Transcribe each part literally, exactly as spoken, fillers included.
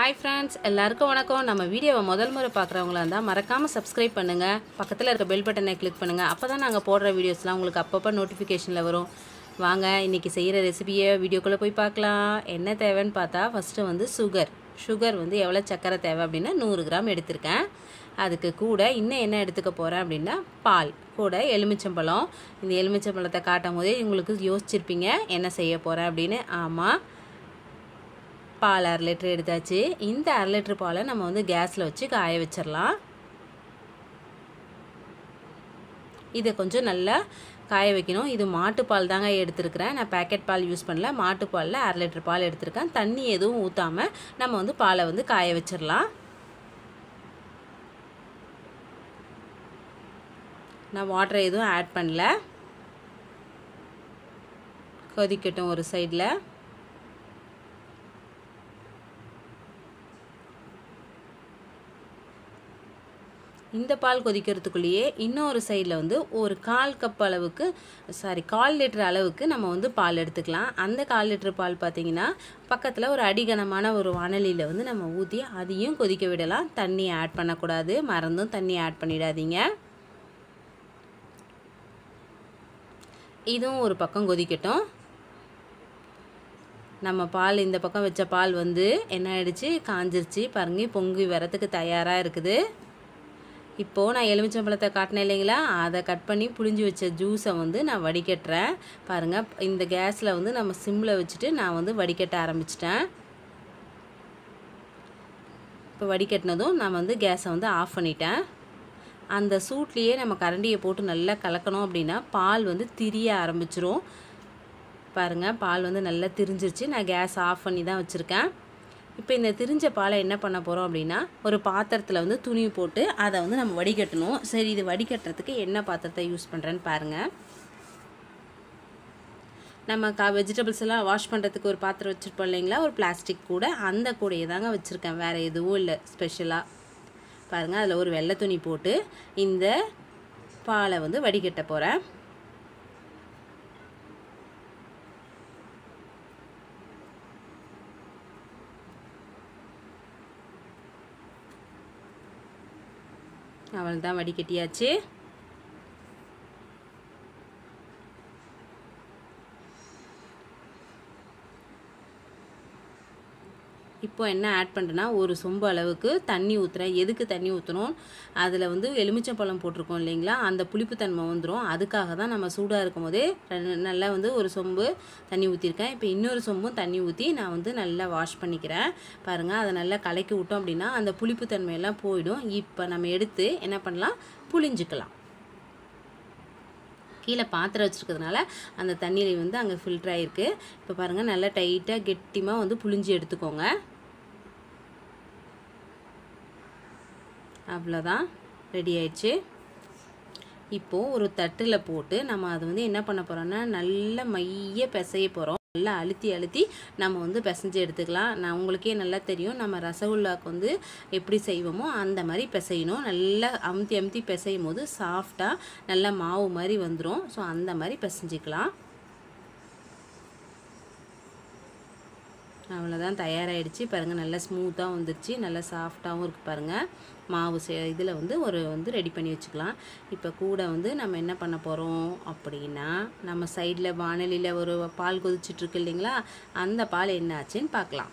Hi friends, எல்லாருக்கும் வணக்கம். நம்ம வீடியோவை முதல் முறை பார்க்குறவங்களா இருந்தால் மறக்காமல் சப்ஸ்கிரைப் பண்ணுங்கள். பக்கத்தில் இருக்க பெல் பட்டனை கிளிக் பண்ணுங்கள். அப்போ தான் நாங்கள் போடுற வீடியோஸ்லாம் உங்களுக்கு அப்பப்போ நோட்டிஃபிகேஷனில் வரும். வாங்க இன்றைக்கி செய்கிற ரெசிபியை வீடியோக்குள்ளே போய் பார்க்கலாம். என்ன தேவைன்னு பார்த்தா ஃபஸ்ட்டு வந்து சுகர் சுகர் வந்து எவ்வளோ சர்க்கரை தேவை அப்படின்னா நூறு கிராம் எடுத்திருக்கேன். அதுக்கு கூட இன்னும் என்ன எடுத்துக்க போகிறேன் அப்படின்னா பால் கூட எலுமிச்சம்பழம். இந்த எலுமிச்சம்பழத்தை காட்டும் போதே உங்களுக்கு யோசிச்சிருப்பீங்க என்ன செய்ய போகிறேன் அப்படின்னு. ஆமாம், பால் அரை லிட்டர் எடுத்தாச்சு. இந்த அரை லிட்டர் பாலை நம்ம வந்து கேஸில் வச்சு காய வச்சிடலாம். இதை கொஞ்சம் நல்லா காய வைக்கணும். இது மாட்டுப்பால் தாங்க எடுத்துருக்கிறேன், நான் பேக்கெட் பால் யூஸ் பண்ணல. மாட்டுப்பாலில் அரை லிட்டர் பால் எடுத்துருக்கேன். தண்ணி எதுவும் ஊற்றாமல் நம்ம வந்து பாலை வந்து காய வச்சிடலாம். நான் வாட்டர் எதுவும் ஆட் பண்ணல. கொதிக்கட்டும் ஒரு சைடில். இந்த பால் கொதிக்கிறதுக்குள்ளேயே இன்னொரு சைடில் வந்து ஒரு கால் கப் அளவுக்கு சாரி கால் லிட்டர் அளவுக்கு நம்ம வந்து பால் எடுத்துக்கலாம். அந்த கால் லிட்டர் பால் பார்த்திங்கன்னா பக்கத்தில் ஒரு அடிகனமான ஒரு வானலியில் வந்து நம்ம ஊற்றி அதையும் கொதிக்க விடலாம். தண்ணி ஆட் பண்ணக்கூடாது, மறந்தும் தண்ணி ஆட் பண்ணிடாதீங்க. இதுவும் ஒரு பக்கம் கொதிக்கட்டும். நம்ம பால் இந்த பக்கம் வச்ச பால் வந்து என்ன ஆயிடுச்சு, காஞ்சிருச்சு பாருங்க, பொங்கி வரத்துக்கு தயாராக இருக்குது. இப்போது நான் எலுமிச்சம்பழத்தை காட்டினேன் இல்லைங்களா, அதை கட் பண்ணி புளிஞ்சு வச்ச ஜூஸை வந்து நான் வடிகட்டுறேன். பாருங்கள், இந்த கேஸில் வந்து நம்ம சிம்மில் வச்சுட்டு நான் வந்து வடிகட்ட ஆரம்பிச்சிட்டேன். இப்போ வடிகட்டினதும் நான் வந்து கேஸை வந்து ஆஃப் பண்ணிட்டேன். அந்த சூட்லேயே நம்ம கரண்டியை போட்டு நல்லா கலக்கணும் அப்படின்னா பால் வந்து திரிய ஆரம்பிச்சிரும். பாருங்கள், பால் வந்து நல்லா திரிஞ்சிருச்சு. நான் கேஸ் ஆஃப் பண்ணி தான் வச்சுருக்கேன். இப்போ இந்த திரிஞ்ச பாலை என்ன பண்ண போகிறோம் அப்படின்னா ஒரு பாத்திரத்தில் வந்து துணி போட்டு அதை வந்து நம்ம வடிகட்டணும். சரி, இது வடிகட்டுறதுக்கு என்ன பாத்திரத்தை யூஸ் பண்ணுறேன்னு பாருங்கள். நம்ம கா வெஜிடபிள்ஸ் எல்லாம் வாஷ் பண்ணுறதுக்கு ஒரு பாத்திரம் வச்சுருப்போம் இல்லைங்களா, ஒரு பிளாஸ்டிக் கூட, அந்த கூடையை தாங்க வச்சுருக்கேன், வேறு எதுவும் இல்லை ஸ்பெஷலாக. பாருங்கள், அதில் ஒரு வெள்ளை துணி போட்டு இந்த பாலை வந்து வடிகட்ட போகிறேன். அவள் தான் வடிகட்டியாச்சு. இப்போ என்ன ஆட் பண்ணுறேன்னா ஒரு சொம்பு அளவுக்கு தண்ணி ஊற்றுறேன். எதுக்கு தண்ணி ஊற்றணும், அதில் வந்து எலுமிச்சம்பழம் போட்டிருக்கோம் இல்லைங்களா, அந்த புளிப்புத்தன்மை வந்துடும். அதுக்காக தான் நம்ம சூடாக இருக்கும் போதே நல்லா வந்து ஒரு சொம்பு தண்ணி ஊற்றிருக்கேன். இப்போ இன்னொரு சொம்பும் தண்ணி ஊற்றி நான் வந்து நல்லா வாஷ் பண்ணிக்கிறேன். பாருங்கள், அதை நல்லா கலக்கி விட்டோம் அப்படின்னா அந்த புளிப்புத்தன்மையெல்லாம் போயிடும். இப்போ நம்ம எடுத்து என்ன பண்ணலாம், புளிஞ்சிக்கலாம். கீழே பாத்திரம் வச்சுருக்கிறதுனால அந்த தண்ணீர் வந்து அங்கே ஃபில்டர் ஆகிருக்கு. இப்போ பாருங்கள், நல்லா டைட்டாக கெட்டிமாக வந்து புளிஞ்சி எடுத்துக்கோங்க. அவ்வளோதான், ரெடி ஆயிடுச்சு. இப்போது ஒரு தட்டில் போட்டு நம்ம அதை வந்து என்ன பண்ண போகிறோன்னா நல்லா மைய பிசைய போகிறோம். நல்லா அழுத்தி அழுத்தி நம்ம வந்து பிசைஞ்சு எடுத்துக்கலாம். நான் உங்களுக்கே நல்லா தெரியும், நம்ம ரசகுல்லாவுக்கு வந்து எப்படி செய்வோமோ அந்த மாதிரி பிசையணும். நல்லா அமுத்தி அமுத்தி பிசையும் போது சாஃப்டாக நல்லா மாவு மாதிரி வந்துடும். ஸோ அந்த மாதிரி பிசைஞ்சிக்கலாம். அவ்வளோதான், தயாராகிடுச்சு. பாருங்கள், நல்லா ஸ்மூத்தாக வந்துடுச்சு, நல்லா சாஃப்டாகவும் இருக்குது. பாருங்கள், மாவு சே இதில் வந்து ஒரு வந்து ரெடி பண்ணி வச்சுக்கலாம். இப்போ கூட வந்து நம்ம என்ன பண்ண போகிறோம் அப்படின்னா நம்ம சைடில் வானலியில் ஒரு பால் கொதிச்சிட்ருக்கு இல்லைங்களா, அந்த பால் என்ன ஆச்சுன்னு பார்க்கலாம்.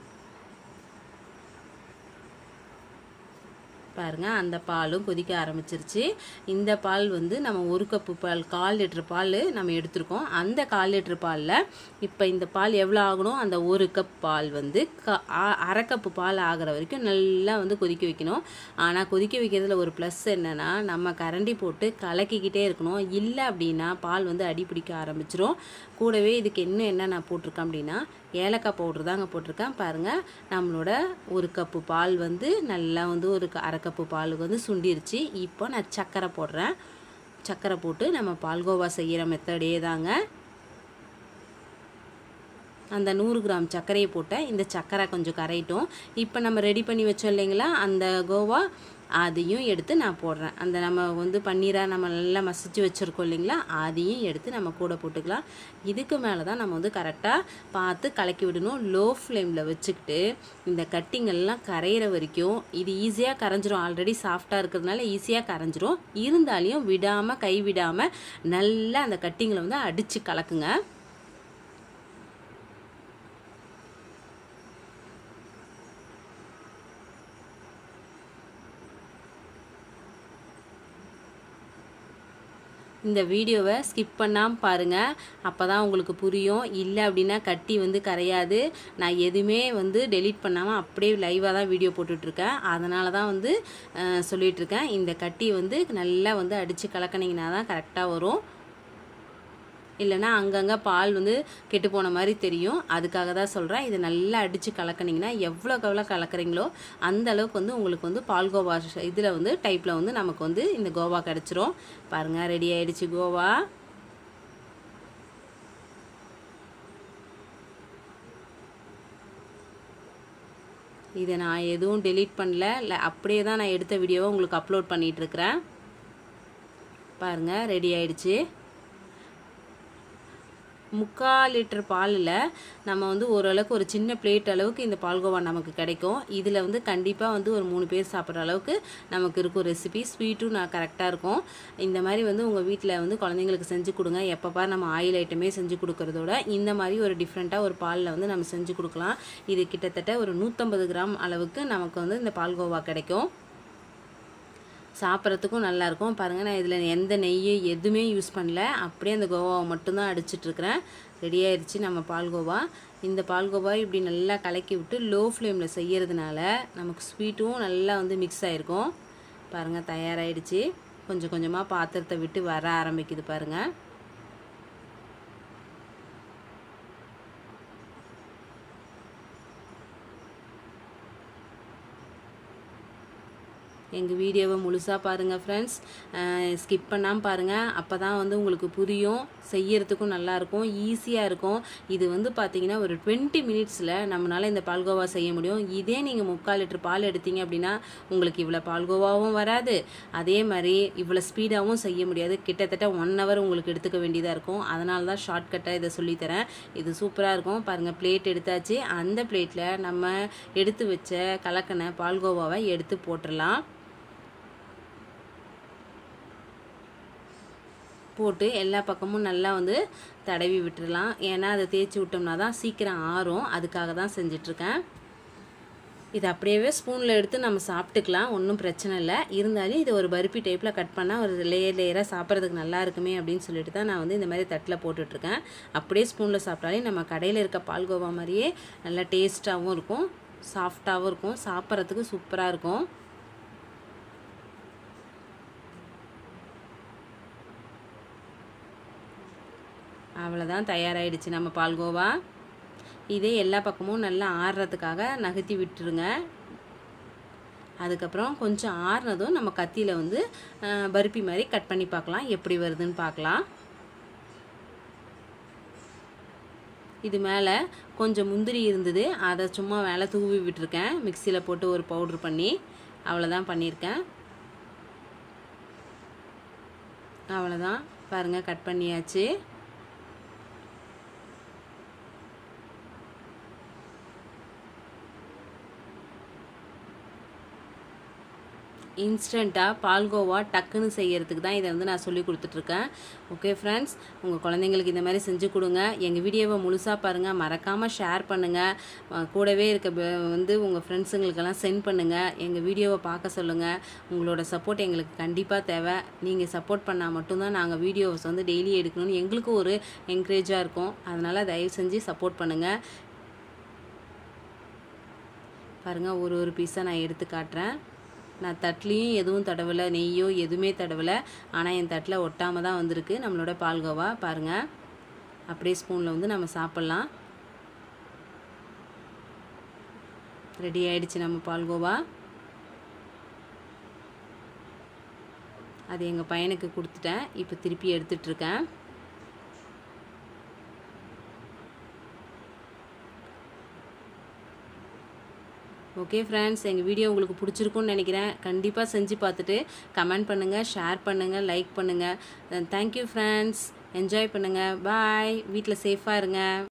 பாருங்கள், அந்த பாலும் கொதிக்க ஆரம்பிச்சிருச்சு. இந்த பால் வந்து நம்ம ஒரு கப்பு பால், கால் லிட்டர் பால் நம்ம எடுத்துருக்கோம். அந்த கால் லிட்டர் பாலில் இப்போ இந்த பால் எவ்வளோ ஆகணும், அந்த ஒரு கப் பால் வந்து க அரை கப்பு பால் ஆகிற வரைக்கும் நல்லா வந்து கொதிக்க வைக்கணும். ஆனால் கொதிக்க வைக்கிறதுல ஒரு ப்ளஸ் என்னென்னா நம்ம கரண்டி போட்டு கலக்கிக்கிட்டே இருக்கணும். இல்லை அப்படின்னா பால் வந்து அடி பிடிக்க ஆரம்பிச்சிரும். கூடவே இதுக்கு இன்னும் என்ன நான் போட்டிருக்கேன் அப்படின்னா ஏலக்காய் பவுட்ரு தாங்க போட்டிருக்கேன். பாருங்கள், நம்மளோட ஒரு கப்பு பால் வந்து நல்லா வந்து ஒரு அரை கப்பு பாலுக்கு வந்து சுண்டிருச்சு. இப்போ நான் சர்க்கரை போடுறேன். சர்க்கரை போட்டு நம்ம பால்கோவா செய்கிற மெத்தடே தாங்க. அந்த நூறு கிராம் சர்க்கரையை போட்டேன். இந்த சர்க்கரை கொஞ்சம் கரையிட்டோம். இப்போ நம்ம ரெடி பண்ணி வச்சோம் இல்லைங்களா அந்த கோவா, அதையும் எடுத்து நான் போடுறேன். அந்த நம்ம வந்து பன்னீராக நம்ம நல்லா மசிச்சு வச்சுருக்கோம் இல்லைங்களா, அதையும் எடுத்து நம்ம கூட போட்டுக்கலாம். இதுக்கு மேலே தான் நம்ம வந்து கரெக்டாக பார்த்து கலக்கி விடணும். லோ ஃப்ளேமில் வச்சுக்கிட்டு இந்த கட்டிங்கெல்லாம் கரையிற வரைக்கும். இது ஈஸியாக கரைஞ்சிரும், ஆல்ரெடி சாஃப்டாக இருக்கிறதுனால ஈஸியாக கரைஞ்சிரும். இருந்தாலையும் விடாமல் கை விடாமல் நல்லா அந்த கட்டிங்களை வந்து அடித்து கலக்குங்க. இந்த வீடியோவை ஸ்கிப் பண்ணாமல் பாருங்கள், அப்போ தான் உங்களுக்கு புரியும். இல்லை அப்படின்னா கட்டி வந்து கரையாது. நான் எதுவுமே வந்து டெலீட் பண்ணாமல் அப்படியே லைவாக தான் வீடியோ போட்டுட்ருக்கேன். அதனால தான் வந்து சொல்லிகிட்ருக்கேன். இந்த கட்டி வந்து நல்லா வந்து அடித்து கலக்கினீங்கன்னா தான் கரெக்டாக வரும். இல்லைனா அங்கங்கே பால் வந்து கெட்டு போன மாதிரி தெரியும். அதுக்காக தான் சொல்கிறேன். இதை நல்லா அடித்து கலக்கினீங்கன்னா எவ்வளோக்கு எவ்வளோ கலக்கிறீங்களோ அந்த அளவுக்கு வந்து உங்களுக்கு வந்து பால்கோவா இதில் வந்து டைப்பில் வந்து நமக்கு வந்து இந்த கோவா கிடச்சிரும். பாருங்கள், ரெடி ஆகிடுச்சு கோவா. இதை நான் எதுவும் டெலீட் பண்ணல, இல்லை அப்படியே தான் நான் எடுத்த வீடியோவை உங்களுக்கு அப்லோட் பண்ணிகிட்ருக்கிறேன். பாருங்கள், ரெடி ஆகிடுச்சு. முக்கால் லிட்டர் பாலில் நம்ம வந்து ஓரளவுக்கு ஒரு சின்ன பிளேட் அளவுக்கு இந்த பால்கோவா நமக்கு கிடைக்கும். இதில் வந்து கண்டிப்பாக வந்து ஒரு மூணு பேர் சாப்பிட்ற அளவுக்கு நமக்கு இருக்கும் ரெசிபி. ஸ்வீட்டும் நான் கரெக்டாக இருக்கும். இந்த மாதிரி வந்து உங்கள் வீட்டில் வந்து குழந்தைங்களுக்கு செஞ்சு கொடுங்க. எப்பப்போ நம்ம ஆயில் ஐட்டமே செஞ்சு கொடுக்குறதோட இந்த மாதிரி ஒரு டிஃப்ரெண்ட்டாக ஒரு பாலில் வந்து நம்ம செஞ்சு கொடுக்கலாம். இது கிட்டத்தட்ட ஒரு நூற்றம்பது கிராம் அளவுக்கு நமக்கு வந்து இந்த பால்கோவா கிடைக்கும். சாப்பிட்றதுக்கும் நல்லாயிருக்கும். பாருங்கள், நான் இதில் எந்த நெய் எதுவுமே யூஸ் பண்ணல, அப்படியே அந்த கோவாவை மட்டும்தான் அடிச்சிட்ருக்கிறேன். ரெடி ஆயிடுச்சு நம்ம பால்கோவா. இந்த பால்கோவா இப்படி நல்லா கலக்கி விட்டு லோ ஃப்ளேமில் செய்கிறதுனால நமக்கு ஸ்வீட்டும் நல்லா வந்து மிக்ஸ் ஆகிருக்கும். பாருங்கள், தயாராகிடுச்சு. கொஞ்சம் கொஞ்சமாக பாத்திரத்தை விட்டு வர ஆரம்பிக்குது பாருங்கள். எங்கள் வீடியோவை முழுசாக பாருங்கள் ஃப்ரெண்ட்ஸ், ஸ்கிப் பண்ணாமல் பாருங்கள். அப்போ தான் வந்து உங்களுக்கு புரியும், செய்யறதுக்கும் நல்லாயிருக்கும், ஈஸியாக இருக்கும். இது வந்து பார்த்திங்கன்னா ஒரு டுவெண்ட்டி மினிட்ஸில் நம்மளால் இந்த பால்கோவா செய்ய முடியும். இதே நீங்கள் முக்கால் லிட்டர் பால் எடுத்தீங்க அப்படின்னா உங்களுக்கு இவ்வளோ பால்கோவாவும் வராது, அதே மாதிரி இவ்வளோ ஸ்பீடாகவும் செய்ய முடியாது. கிட்டத்தட்ட ஒன் ஹவர் உங்களுக்கு எடுத்துக்க வேண்டியதாக இருக்கும். அதனால தான் ஷார்ட்கட்டாக இதை சொல்லித்தரேன். இது சூப்பராக இருக்கும். பாருங்கள், பிளேட் எடுத்தாச்சு. அந்த பிளேட்டில் நம்ம எடுத்து வச்ச கலக்கின பால்கோவாவை எடுத்து போட்டுடலாம். போட்டு எல்லா பக்கமும் நல்லா வந்து தடவி விட்டுடலாம். ஏன்னா அதை தேய்ச்சி விட்டோம்னா தான் சீக்கிரம் ஆறும். அதுக்காக தான் செஞ்சிட்ருக்கேன். இது அப்படியே ஸ்பூனில் எடுத்து நம்ம சாப்பிட்டுக்கலாம், ஒன்றும் பிரச்சனை இல்லை. இருந்தாலும் இது ஒரு பருப்பி டைப்பில் கட் பண்ணால் ஒரு லேயர் லேயராக சாப்பிட்றதுக்கு நல்லா இருக்குமே அப்படின்னு சொல்லிட்டு தான் நான் வந்து இந்த மாதிரி தட்டில் போட்டுட்ருக்கேன். அப்படியே ஸ்பூனில் சாப்பிட்டாலே நம்ம கடையில் இருக்க பால்கோவா மாதிரியே நல்லா டேஸ்ட்டாகவும் இருக்கும், சாஃப்டாகவும் இருக்கும், சாப்பிட்றதுக்கு சூப்பராக இருக்கும். அவ்வளோதான், தயாராகிடுச்சு நம்ம பால்கோவா. இதே எல்லா பக்கமும் நல்லா ஆறுறதுக்காக நகர்த்தி விட்டுருங்க. அதுக்கப்புறம் கொஞ்சம் ஆறுனதும் நம்ம கத்தியில் வந்து பருப்பி மாதிரி கட் பண்ணி பார்க்கலாம், எப்படி வருதுன்னு பார்க்கலாம். இது மேலே கொஞ்சம் முந்திரி இருந்தது, அதை சும்மா மேலே தூவி விட்டுருக்கேன், மிக்சியில் போட்டு ஒரு பவுட்ரு பண்ணி. அவ்வளோதான் பண்ணியிருக்கேன். அவ்வளோதான், பாருங்கள், கட் பண்ணியாச்சு. இன்ஸ்டண்ட்டாக பால்கோவா டக்குன்னு செய்கிறதுக்கு தான் இதை வந்து நான் சொல்லி கொடுத்துட்ருக்கேன். ஓகே ஃப்ரெண்ட்ஸ், உங்கள் குழந்தைங்களுக்கு இந்த மாதிரி செஞ்சு கொடுங்க. எங்கள் வீடியோவை முழுசாக பாருங்கள், மறக்காமல் ஷேர் பண்ணுங்கள், கூடவே இருக்க வந்து உங்கள் ஃப்ரெண்ட்ஸுங்களுக்கெல்லாம் சென்ட் பண்ணுங்கள். எங்கள் வீடியோவை பார்க்க சொல்லுங்கள். உங்களோட சப்போர்ட் எங்களுக்கு கண்டிப்பாக தேவை. நீங்கள் சப்போர்ட் பண்ணால் மட்டும்தான் நாங்கள் வீடியோஸ் வந்து டெய்லி எடுக்கணும்னு எங்களுக்கும் ஒரு என்கரேஜாக இருக்கும். அதனால் தயவு செஞ்சு சப்போர்ட் பண்ணுங்கள். பாருங்கள், ஒரு ஒரு பீஸாக நான் எடுத்து காட்டுறேன். நான் தட்லேயும் எதுவும் தடவலை, நெய்யோ எதுவுமே தடவலை, ஆனால் என் தட்டில் ஒட்டாமல் தான் வந்திருக்கு நம்மளோட பால்கோவா. பாருங்கள், அப்படியே ஸ்பூனில் வந்து நம்ம சாப்பிட்லாம். ரெடி ஆகிடுச்சு நம்ம பால்கோவா. அது எங்கள் பையனுக்கு கொடுத்துட்டேன், இப்போ திருப்பி எடுத்துகிட்ருக்கேன். ஓகே ஃப்ரெண்ட்ஸ், எங்கள் வீடியோ உங்களுக்கு பிடிச்சிருக்குன்னு நினைக்கிறேன். கண்டிப்பாக செஞ்சு பார்த்துட்டு கமெண்ட் பண்ணுங்கள், ஷேர் பண்ணுங்கள், லைக் பண்ணுங்கள். Thank you friends. என்ஜாய் பண்ணுங்கள். பாய். வீட்டில் சேஃபாக இருங்க.